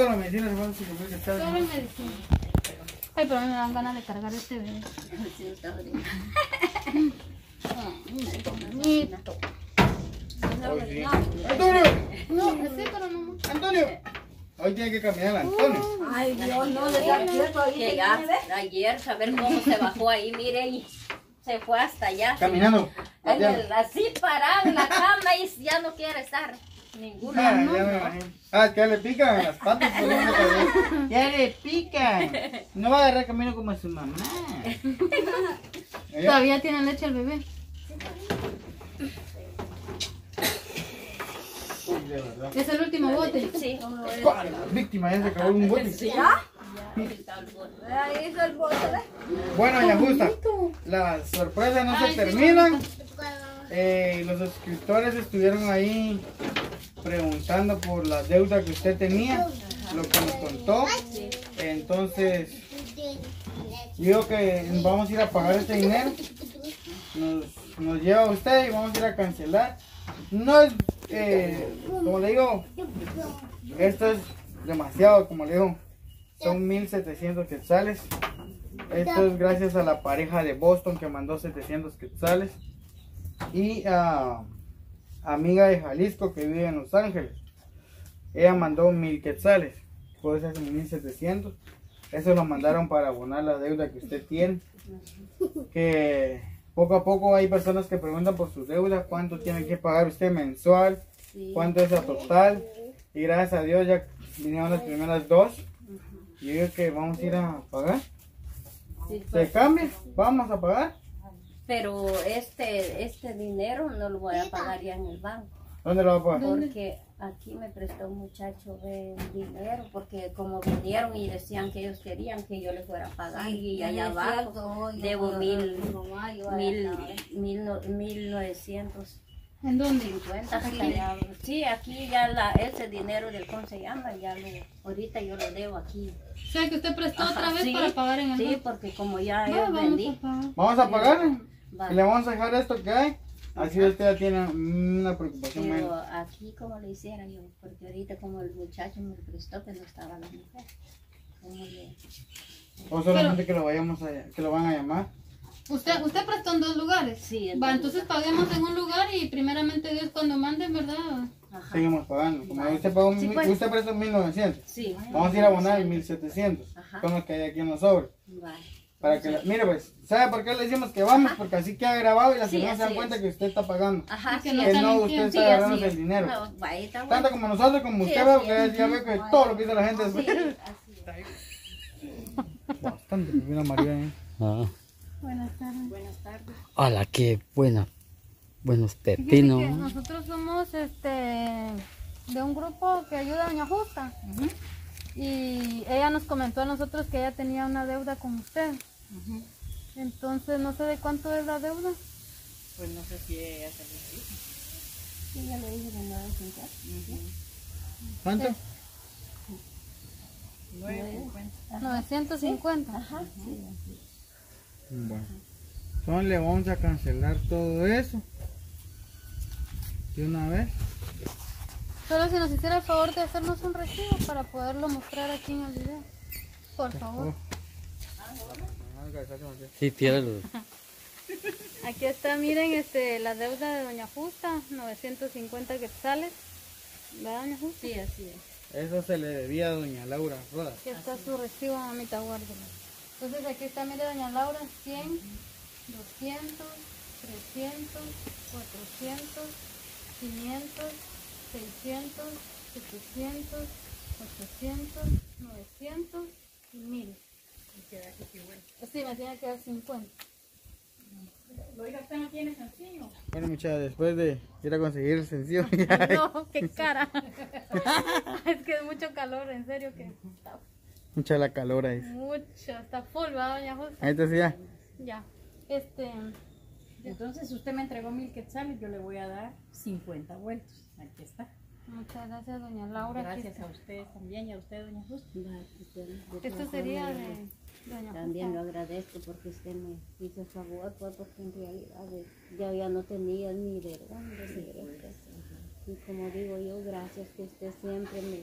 solo medicina, hermano, si que está. Solo medicina. Ay, pero a mí me dan ganas de cargar este bebé. Sí, está bonito. Bonito. Sí. Antonio, No, sí, pero no. Antonio. Hoy tiene que caminar Antonio. Ay, Dios, no le da tiempo. Llega ayer, saber cómo se bajó ahí, miren, y se fue hasta allá. Caminando. Así parado en la cama y ya no quiere estar. Ninguno. Ya me imagino. Es que le pican en las patas. Ya le pican. No va a agarrar camino como su mamá. Todavía tiene leche el bebé. De verdad. Es el último bote. Sí. ¡Pah! La víctima ya se acabó un bote. ¿Ya? Ahí hizo el bote. Bueno, ya justa. Las sorpresas no se terminan. Los suscriptores estuvieron ahí preguntando por la deuda que usted tenía, lo que nos contó. Entonces, digo que vamos a ir a pagar este dinero. Nos lleva usted y vamos a ir a cancelar. No es, como le digo, esto es demasiado, como le digo, son 1,700 quetzales. Esto es gracias a la pareja de Boston que mandó 700 quetzales. Y a amiga de Jalisco que vive en Los Ángeles, ella mandó 1,000 quetzales, por eso hacen 1,700. Eso lo mandaron para abonar la deuda que usted tiene. Que poco a poco hay personas que preguntan por su deuda, cuánto tiene que pagar usted mensual, cuánto es a total. Y gracias a Dios ya vinieron las primeras dos. Y yo digo que vamos a ir a pagar. ¿Se cambia? Vamos a pagar. Pero este dinero no lo voy a pagar ya en el banco. ¿Dónde lo va a pagar? Porque aquí me prestó un muchacho de dinero, porque como vinieron y decían que ellos querían que yo les fuera a pagar, y allá abajo debo 1,950. ¿En dónde? Sí, aquí ya ese dinero del ¿cómo se llama? Ya ahorita yo lo debo aquí. O sea, que usted prestó otra vez Sí, para pagar en el sí, banco. porque como ya No, yo vamos vendí. a pagar. Vamos a pagar. Va. Y le vamos a dejar esto que hay. Así usted ya tiene una preocupación Pero menos. aquí como le hiciera yo, porque ahorita como el muchacho me lo prestó, que no estaba la mujer. ¿Cómo le- O solamente que lo vayamos que lo van a llamar. Usted prestó en dos lugares. Sí, en Va, dos entonces paguemos en un lugar y primeramente Dios cuando mande, ¿verdad? Ajá. Seguimos pagando. Como usted pagó, Sí, pues. usted prestó 1,900. Sí. Vamos a ir a abonar 1,700. Ajá. Son los que hay aquí en los sobres. Va. Para que, mire pues, ¿sabe por qué le decimos que vamos? Porque así queda grabado y las Sí, personas se dan así cuenta es. que usted está pagando. Ajá, Que sí, no Que así no, están usted mintiendo. está Sí, agarrando así el es. dinero. No, va, ahí está Tanto bueno. como nosotros, como Sí, usted, así ve, es. porque ya ve que todo lo que dice la gente es Sí, así es. bastante. Mira María, Ah, Buenas tardes. Buenas tardes. hola, qué buenos Fíjese pepinos. que nosotros somos de un grupo que ayuda a Doña Justa. Y ella nos comentó a nosotros que ella tenía una deuda con usted. Entonces no sé de cuánto es la deuda. Pues no sé si ella se lo dijo. Sí, ya le dije de 9.50. ¿cuánto? 9.50. 950. Ajá, sí. Bueno. Entonces le vamos a cancelar todo eso. De una vez. Solo si nos hiciera el favor de hacernos un recibo para poderlo mostrar aquí en el video. Por favor. Sí, tíralo. Aquí está, miren, la deuda de Doña Justa, 950 quetzales. ¿Verdad, Doña Justa? Sí, así es. Eso se le debía a doña Laura Rodas. Aquí está su recibo, mamita, guárdelo. Entonces aquí está, mire, Doña Laura, 100, 200, 300, 400, 500, 600, 700, 800, 900 y 1000. Sí, me tiene que dar 50. Oiga, usted no tiene sencillo. Bueno, muchachos, después de ir a conseguir el sencillo, No, qué cara. Es que es mucho calor, en serio que está mucha la calor ahí. mucho, está full, ¿verdad, Doña Justa? Ahí te decía. Ya. Entonces usted me entregó 1,000 quetzales, yo le voy a dar 50 vueltos. Aquí está. Muchas gracias, Doña Laura. Aquí Gracias está. a ustedes también y a usted, doña Justa. Esto sería de Doña También lo Justa. agradezco porque usted me hizo el favor, pues, porque en realidad ya no tenía ni de dónde. Y como digo yo, gracias que usted siempre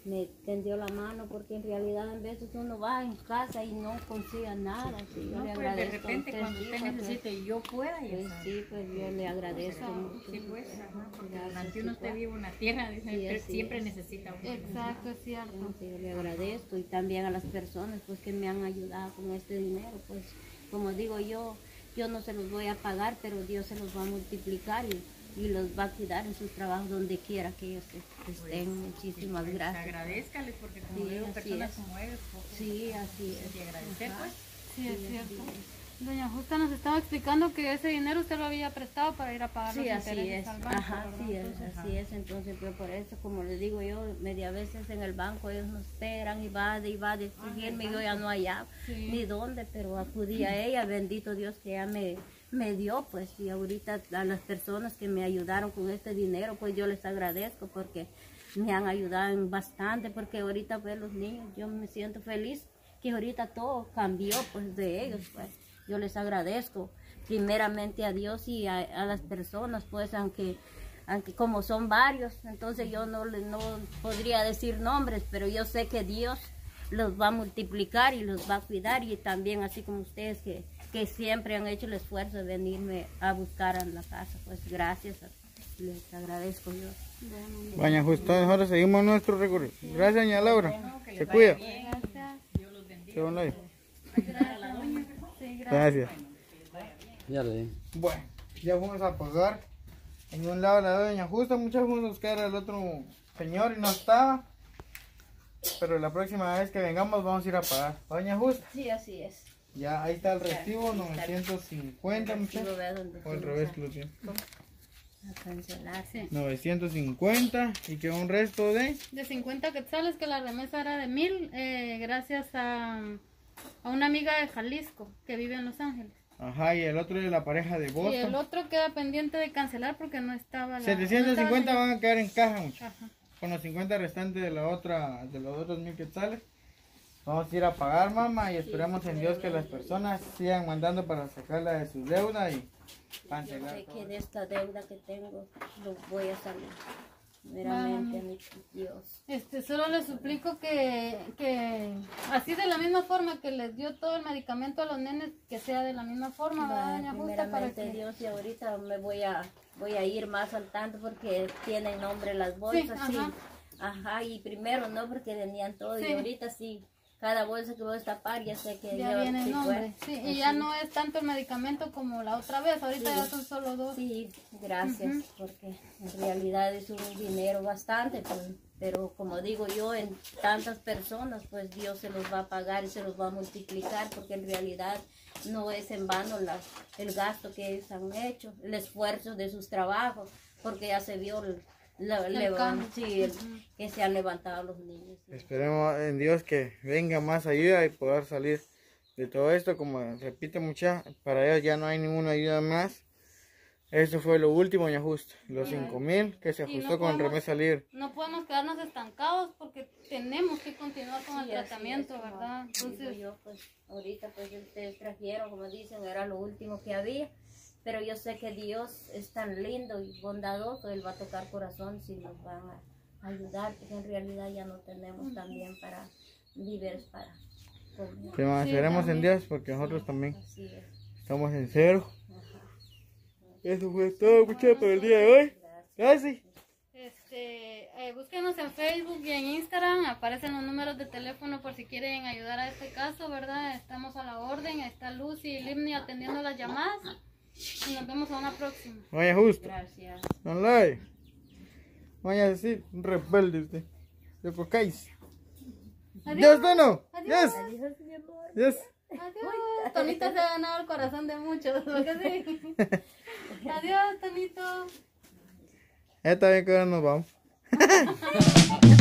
me tendió la mano, porque en realidad en veces uno va en casa y no consigue nada. Sí, yo No, le pues de agradezco a repente cuando sí, usted porque, necesite y yo pueda, ya pues, sabe. sí, pues yo le agradezco mucho. Sí, pues, ajá, porque Gracias, durante uno sí, esté pues. vivo en la tierra, dice, Sí, así siempre es. necesita uno. Exacto, es cierto. Yo le agradezco, y también a las personas pues que me han ayudado con este dinero, pues como digo yo no se los voy a pagar, pero Dios se los va a multiplicar y los va a cuidar en sus trabajos donde quiera que ellos estén. Muchísimas gracias. Agradezcales porque como Sí, digo, así personas es. como ellos, Sí, así es. y agradecer pues. Sí, es Sí, cierto. así es. Doña Justa nos estaba explicando que ese dinero usted lo había prestado para ir a pagar Sí, los así intereses es. al banco, Ajá, ¿verdad? sí es, Entonces, así es. Entonces, pues por eso, como les digo yo, media veces en el banco ellos nos esperan y va de exigirme, y yo ya no hallaba Sí. ni dónde, pero acudí a ella, bendito Dios que ella me dio, pues, y ahorita a las personas que me ayudaron con este dinero, pues yo les agradezco porque me han ayudado en bastante, porque ahorita pues los niños, yo me siento feliz que ahorita todo cambió pues de ellos, pues. Yo les agradezco primeramente a Dios y a las personas, pues, aunque como son varios, entonces yo no podría decir nombres, pero yo sé que Dios los va a multiplicar y los va a cuidar, y también así como ustedes que siempre han hecho el esfuerzo de venirme a buscar a la casa, pues gracias, les agradezco yo. Doña Justa, nosotros seguimos nuestro recorrido. Gracias, doña Laura. Se cuida. Gracias. Qué bueno ahí. Sí, gracias. Gracias. Ya le di. Bueno, ya fuimos a pagar. En un lado la de doña Justa, muchas fuimos a buscar al otro señor y no estaba. Pero la próxima vez que vengamos vamos a ir a pagar. Doña Justa, Sí, así es. ya ahí está el recibo, 950 muchachos. O al revés que lo tiene. A cancelar. Sí. 950 y quedó un resto de... De 50 quetzales, que la remesa era de 1000, gracias a una amiga de Jalisco que vive en Los Ángeles. Ajá, y el otro de la pareja de Y el Boston. otro queda pendiente de cancelar porque no estaba la... 750 van a quedar en caja, muchachos. Ajá. Con los 50 restantes de la otra, de los otros 1000 quetzales. Vamos a ir a pagar, mamá, y esperamos en Dios que las personas sigan mandando para sacarla de su deuda y Yo cancelar sé todo. que de esta deuda que tengo lo voy a salir. Meramente a mi Dios. Solo les suplico que así de la misma forma que les dio todo el medicamento a los nenes, que sea de la misma forma, ¿verdad, doña Justa? Para Primeramente que... Dios, y ahorita me voy a ir más al tanto porque tienen nombre las bolsas, Sí, sí. ajá. Ajá, y primero no porque venían todo, Sí. y ahorita sí. Cada bolsa que voy a destapar ya sé que Ya yo viene el sí, nombre, pues, sí, y ya no es tanto el medicamento como la otra vez, ahorita ya son solo 2. Sí, gracias, porque en realidad es un dinero bastante, pues, pero como digo yo, en tantas personas, pues Dios se los va a pagar y se los va a multiplicar, porque en realidad no es en vano el gasto que ellos han hecho, el esfuerzo de sus trabajos, porque ya se vio que se han levantado los niños. Esperemos en Dios que venga más ayuda y poder salir de todo esto. Como repite mucha, para ellos ya no hay ninguna ayuda más. Esto fue lo último, doña Justa. Los 5,000 que se Y no ajustó con el podemos- remesa libre. No podemos quedarnos estancados porque tenemos que continuar con el Sí, así tratamiento, es, como ¿verdad? digo Entonces, yo, pues, ahorita pues ustedes trajeron, como dicen, era lo último que había, pero yo sé que Dios es tan lindo y bondadoso, Él va a tocar corazón si nos van a ayudar, porque en realidad ya no tenemos también para víveres para comer. Sí, ma, Sí, esperemos en también. Dios porque nosotros también Así es. estamos en cero. Eso fue todo, muchachos, por el día de hoy. Gracias. Búsquenos en Facebook y en Instagram, aparecen los números de teléfono por si quieren ayudar a este caso, ¿verdad? Estamos a la orden, está Lucy y Limni atendiendo las llamadas y nos vemos a una próxima. Doña Justa, Gracias. no lie. Vaya a decir, un rebelde usted. ¿Lo cocáis? Adiós. Yes, no. Adiós. Yes. Yes. Adiós. Tonito se ha ganado el corazón de muchos, ¿verdad que sí? Adiós, Tonito. Está bien que ahora nos vamos.